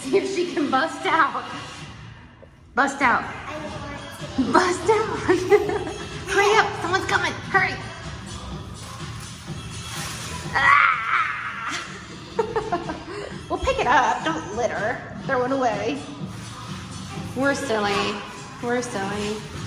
See if she can bust out. Bust out. I want to. Bust out. Hurry up, someone's coming. Hurry. Ah! We'll pick it up. Don't litter. Throw it away. We're silly. We're silly.